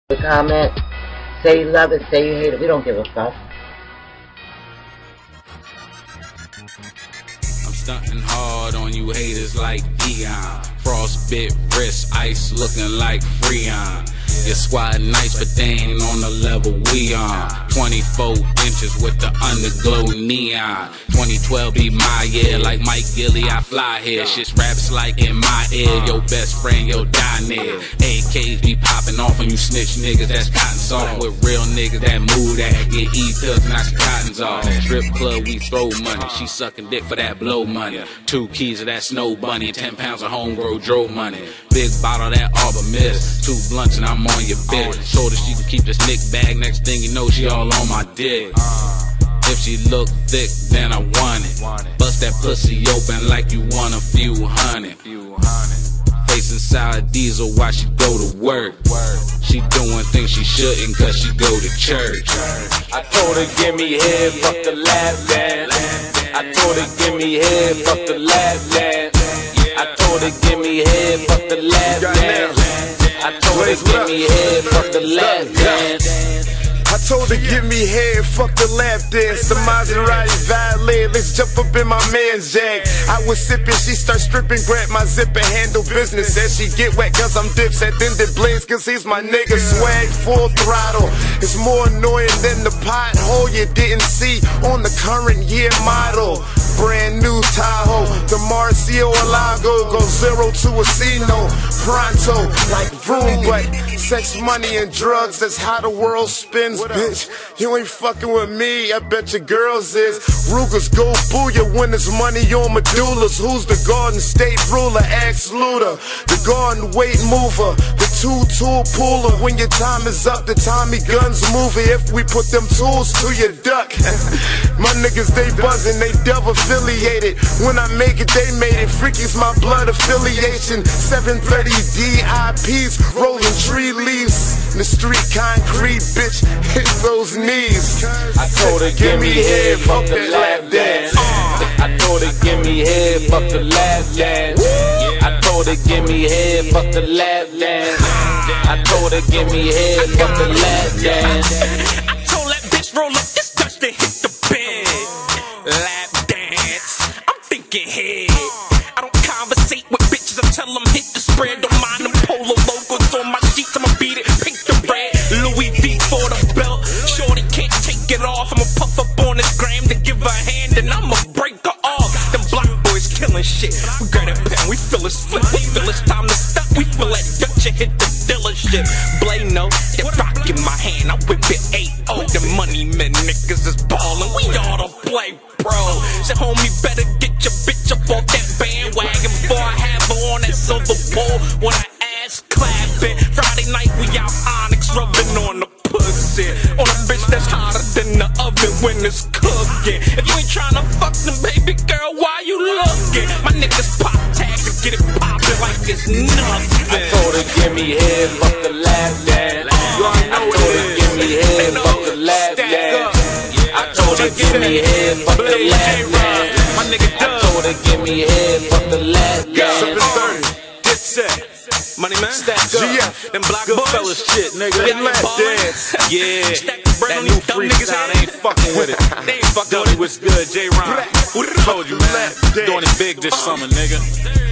Comment, say you love it, say you hate it. We don't give a fuck. I'm stunting hard on you haters like Dion. Frostbit wrist, ice looking like Freon. Your squad nice, but they ain't on the level we on. 24 inches with the underglow neon. 2012 be my year, like Mike Gilly, I fly here. Shit's raps like in my ear. Your best friend, your die near. AKs be popping off on you snitch niggas, that's cotton soft. With real niggas that move that get E-pills, knock your cottons off. Strip club, we throw money. She sucking dick for that blow money. 2 keys of that snow bunny, 10 pounds of homegrown dro money. Big bottle of that Arbor Mist, 2 blunts and I'm on your bitch. Told her she can keep this nick bag, next thing you know she all on my dick. If she look thick, then I want it. Bust that pussy open like you want a few hundred. Facing sour diesel while she go to work. She doing things she shouldn't cause she go to church. I told her give me head, fuck the lap dance. I told her give me head, fuck the lap dance. I told her give me head, fuck the lap dance. I told her give me head, fuck the lap dance. I told her give me head, fuck the lap dance. The Maserati valet, let's jump up in my man's jag. I was sipping, she start stripping, grab my zip and handle business. As she get wet cause I'm dipset, then the blaze cause he's my nigga. Swag full throttle, it's more annoying than the pothole you didn't see on the current year model. Brand new Tahoe, the Marcio Alago, go 0 to a C-no. Pronto, like vroom, but sex, money, and drugs, that's how the world spins, bitch. You ain't fucking with me, I bet your girls is. Rugers go booyah when there's money on medullas. Who's the Garden State ruler? Ask Luda. The Garden Weight mover, the 2-tool puller. When your time is up, the Tommy Guns movie. If we put them tools to your duck. My niggas, they buzzing, they dove affiliated. When I make it, they made it. Freaky's my blood affiliation. 730 DIPs, rolling tree leaves. In the street, concrete, bitch, hit those knees. I told her give me head, fuck the lap dance. I told her give me head, fuck the lap dance. I told her give me head, fuck the lap dance. I told her give me head, fuck the lap dance. I told that bitch roll up this Dutch to hit the bed. Lap dance, I'm thinking head. I don't conversate with bitches, I tell them hit the spread. Don't mind them polo logos on my sheets, I'ma beat it pink to red. Louis V for the belt, shorty can't take it off. I'ma puff up on this gram to give her a hand and I'ma break her off. Them block boys killing shit, we grab that pen, we feel it's flip. We feel it's time to stop, we feel that Dutch and hit the dealership. Blano, that rock in my hand, I whip it 8-0. The money men niggas is ballin', we ought to play pro. Said homie better get your bitch up off that bandwagon before I have her on that silver pole when I ass clapping. Friday night we out Onyx rubbing on the pussy, on a bitch that's hotter than the oven when it's cooking. If you ain't tryna fuck them, baby girl, why you looking? My niggas pop tags and get it poppin' like it's nothing. I told her give me head, fuck the lap dance. I told her give me head, fuck the lap dance. I told her give me head, fuck the lap dance. My nigga I told her give me head, fuck the lap dance. Dipset, Money Man, Stack up. them block Goodfellas shit, nigga. They lap dance. Yeah, That new freestyle, they ain't fucking with it. They ain't fucking with it. What's good, J-Ron? Who Told you, man. Doing it big this summer, nigga.